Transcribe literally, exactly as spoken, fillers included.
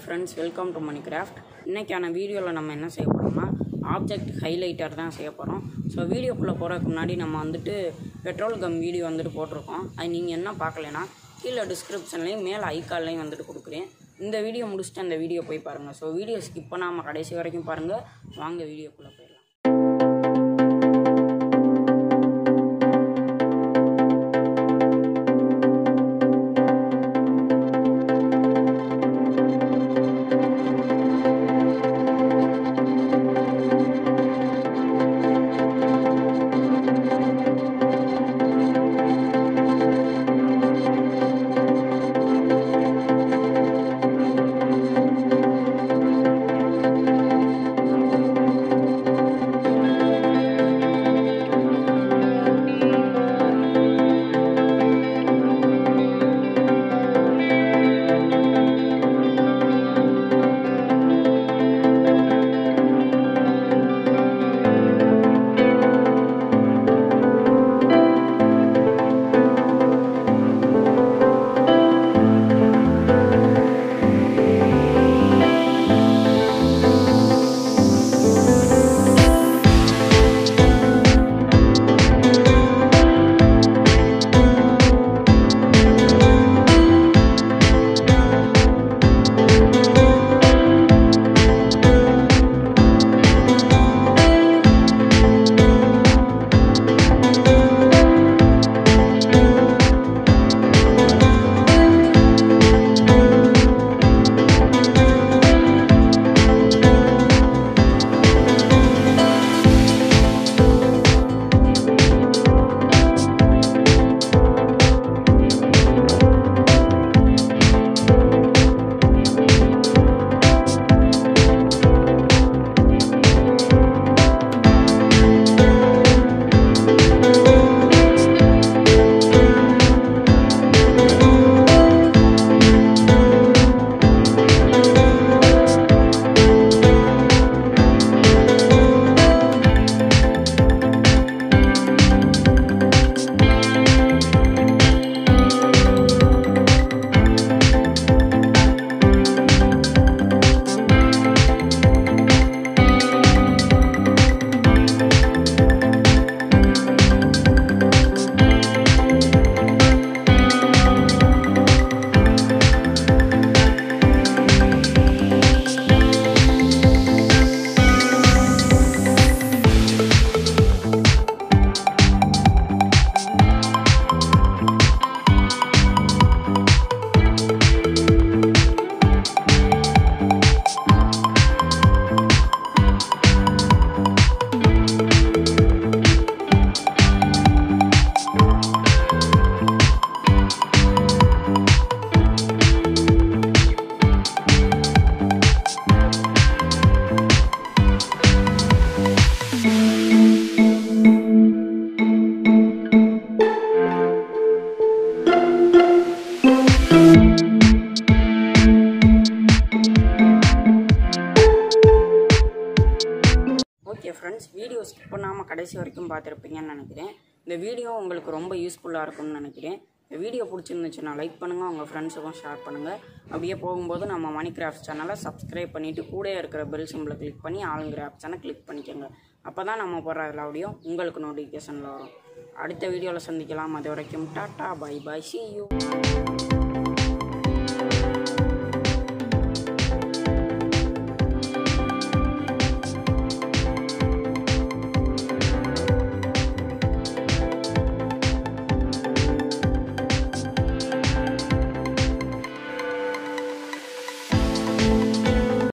friends, welcome to Minecraft. இன்னைக்கான வீடியோல நம்ம என்ன செய்ய போறோம்னா ஆப்ஜெக்ட் ஹைலைட்டர் தான் செய்ய போறோம். சோ வீடியோக்குள்ள போறதுக்கு முன்னாடி நம்ம வந்துட்டு பெட்ரோல் கம் வீடியோ வந்துட்டு போட்டுருக்கோம். அது நீங்க என்ன பார்க்கலனா கீழ டிஸ்கிரிப்ஷன்லயும் மேல ஐகான்லயும் வந்துட்டு கொடுக்கிறேன். இந்த வீடியோ முடிச்சிட்டு அந்த வீடியோ போய் பாருங்க. சோ வீடியோ ஸ்கிப் பண்ணாம கடைசி வரைக்கும் பாருங்க. வாங்க வீடியோக்குள்ள போய் ஓகே ஃப்ரெண்ட்ஸ், வீடியோ ஸ்கிப் பண்ணாமல் கடைசி வரைக்கும் பார்த்துருப்பீங்கன்னு நினைக்கிறேன். இந்த வீடியோ உங்களுக்கு ரொம்ப யூஸ்ஃபுல்லாக இருக்கும்னு நினைக்கிறேன். இந்த வீடியோ பிடிச்சிருந்துச்சுன்னா லைக் பண்ணுங்கள், உங்கள் ஃப்ரெண்ட்ஸுக்கும் ஷேர் பண்ணுங்கள். அப்படியே போகும்போது நம்ம மணிகிராஃப்ட் சேனலை சப்ஸ்கிரைப் பண்ணிவிட்டு கூட இருக்கிற பெல் சிம்பிளை கிளிக் பண்ணி ஆளுங்கிற ஆப்ஷனை கிளிக் பண்ணிக்கோங்க. அப்போ தான் நம்ம போடுற எல்லா வீடியோ உங்களுக்கு நோட்டிஃபிகேஷனில் வரும். அடுத்த வீடியோவில் சந்திக்கலாம். அது வரைக்கும் tata, bye bye, see you.